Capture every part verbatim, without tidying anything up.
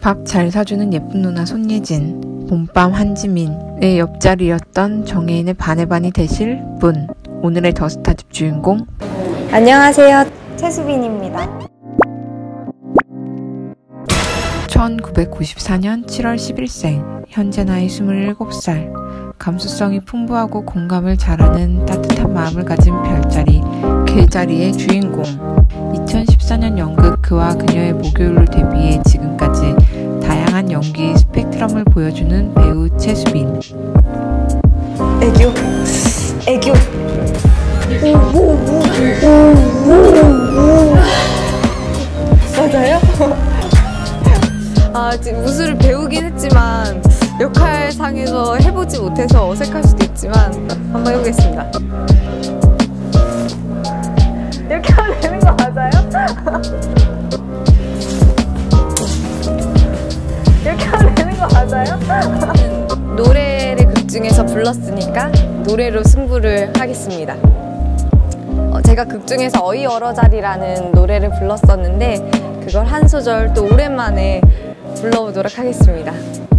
밥 잘 사주는 예쁜 누나 손예진, 봄밤 한지민의 옆자리였던 정혜인의 반의 반이 되실 분, 오늘의 더스타집 주인공. 안녕하세요, 최수빈입니다. 천구백구십사 년 칠월 십일생, 현재 나이 스물일곱 살, 감수성이 풍부하고 공감을 잘하는 따뜻한 마음을 가진 별자리, 괴자리의 주인공. 이천십사 년 연극 그와 그녀의 목요일로 데뷔해 지금까지 다양한 연기 스펙트럼을 보여주는 배우 최수빈. 애교, 애교. 맞아요? 아, 지금 무술을 배우긴 했지만 역할상에서 해보지 못해서 어색할 수도 있지만 한번 해보겠습니다. 이렇게 하면 되는 거 맞아요? 이렇게 하면 되는 거 맞아요? 노래를 극 중에서 불렀으니까 노래로 승부를 하겠습니다. 어, 제가 극 중에서 어이 얼어 자리라는 노래를 불렀었는데 그걸 한 소절 또 오랜만에 불러보도록 하겠습니다.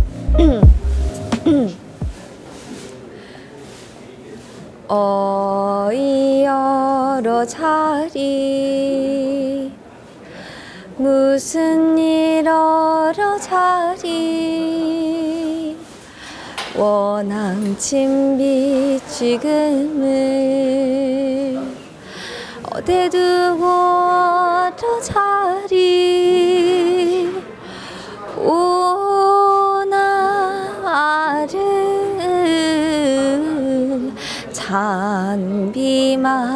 어이 얼어 자리 무슨 일 얼어 자리 원앙침비 지금을 어디 두고 얼어 자리 오나를 잔비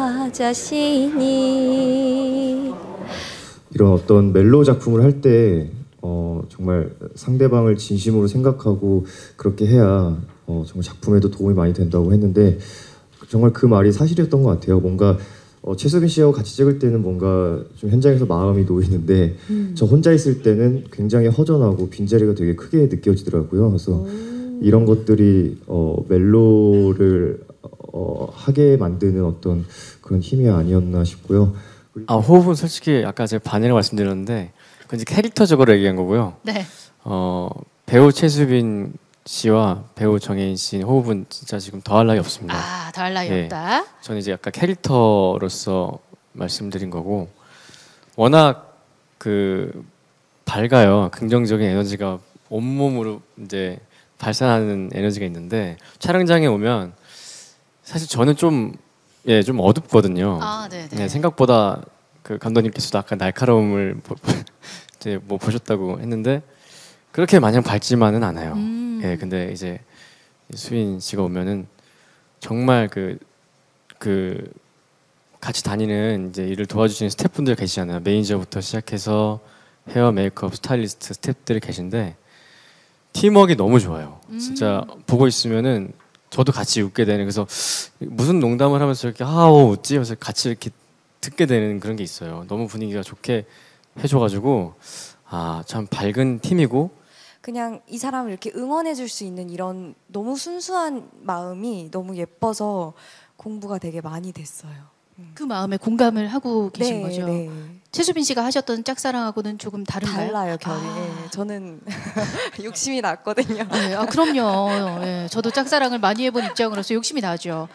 맞아시니. 이런 어떤 멜로 작품을 할 때 어, 정말 상대방을 진심으로 생각하고 그렇게 해야 어, 정말 작품에도 도움이 많이 된다고 했는데 정말 그 말이 사실이었던 것 같아요. 뭔가 어, 최수빈 씨하고 같이 찍을 때는 뭔가 좀 현장에서 마음이 놓이는데 음. 저 혼자 있을 때는 굉장히 허전하고 빈자리가 되게 크게 느껴지더라고요. 그래서 오. 이런 것들이 어, 멜로를 어, 하게 만드는 어떤 그런 힘이 아니었나 싶고요. 아, 호흡은 솔직히 아까 제가 반이라고 말씀드렸는데 그건 이제 캐릭터적으로 얘기한 거고요. 네. 어, 배우 최수빈 씨와 배우 정혜인 씨 호흡은 진짜 지금 더할 나위 없습니다. 아, 더할 나위 네. 없다. 저는 이제 약간 캐릭터로서 말씀드린 거고 워낙 그 밝아요. 긍정적인 에너지가 온몸으로 이제 발산하는 에너지가 있는데 촬영장에 오면 사실 저는 좀 예, 좀 어둡거든요. 아, 네, 네. 네, 생각보다 그 감독님께서도 아까 날카로움을 이제 뭐 보셨다고 했는데 그렇게 마냥 밝지만은 않아요. 음. 예, 근데 이제 수인 씨가 오면은 정말 그, 그 같이 다니는 이제 일을 도와주시는 스태프분들 계시잖아요. 매니저부터 시작해서 헤어, 메이크업, 스타일리스트 스태프들이 계신데 팀워크가 너무 좋아요. 음. 진짜 보고 있으면은 저도 같이 웃게 되는, 그래서 무슨 농담을 하면서 이렇게 하오 웃지? 그래서 같이 이렇게 듣게 되는 그런 게 있어요. 너무 분위기가 좋게 해줘가지고 아, 참 밝은 팀이고 그냥 이 사람을 이렇게 응원해 줄 수 있는 이런 너무 순수한 마음이 너무 예뻐서 공부가 되게 많이 됐어요. 그 마음에 공감을 하고 계신 네, 거죠. 네. 최수빈 씨가 하셨던 짝사랑하고는 조금 다른가요? 달라요, 결이. 아. 네, 저는 욕심이 났거든요. 네, 아, 그럼요. 네, 저도 짝사랑을 많이 해본 입장으로서 욕심이 나죠.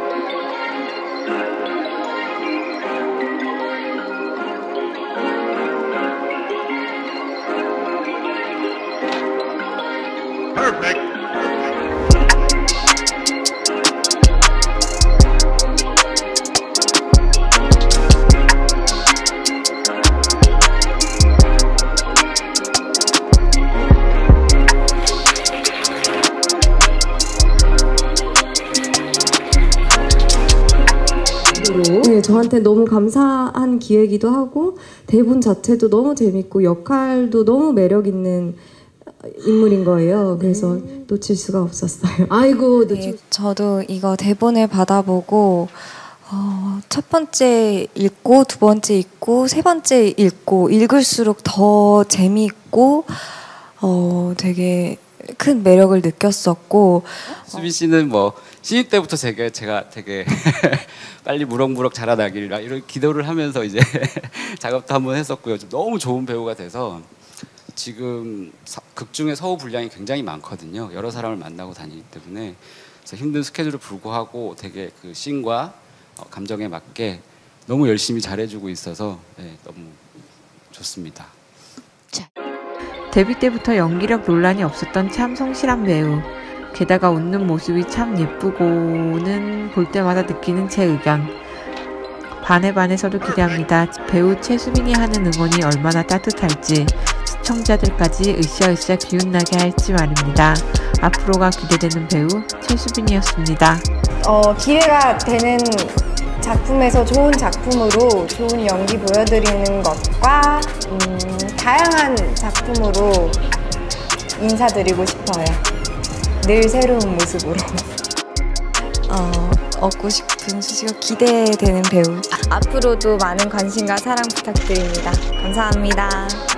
네, 저한테 너무 감사한 기회이기도 하고 대본 자체도 너무 재밌고 역할도 너무 매력 있는 인물인 거예요. 그래서 음. 놓칠 수가 없었어요. 아이고, 네, 저도 이거 대본을 받아보고 어, 첫 번째 읽고 두 번째 읽고 세 번째 읽고 읽을수록 더 재미있고 어, 되게 큰 매력을 느꼈었고. 수빈 씨는 뭐 신입 때부터 제가 제가 되게 빨리 무럭무럭 자라나길 이런 기도를 하면서 이제 작업도 한번 했었고요. 좀 너무 좋은 배우가 돼서 지금 사, 극 중에 서우 분량이 굉장히 많거든요. 여러 사람을 만나고 다니기 때문에 그래서 힘든 스케줄을 불구하고 되게 그 씬과 어, 감정에 맞게 너무 열심히 잘해주고 있어서 네, 너무 좋습니다. 데뷔 때부터 연기력 논란이 없었던 참 성실한 배우. 게다가 웃는 모습이 참 예쁘고는 볼 때마다 느끼는 제 의견. 반에 반해서도 기대합니다. 배우 최수빈이 하는 응원이 얼마나 따뜻할지 시청자들까지 으쌰으쌰 기운나게 할지 말입니다. 앞으로가 기대되는 배우 최수빈이었습니다. 어, 기회가 되는 작품에서 좋은 작품으로 좋은 연기 보여드리는 것과 음, 다양한 작품으로 인사드리고 싶어요. 늘 새로운 모습으로. 어, 얻고 싶은 수식어 기대되는 배우. 앞으로도 많은 관심과 사랑 부탁드립니다. 감사합니다.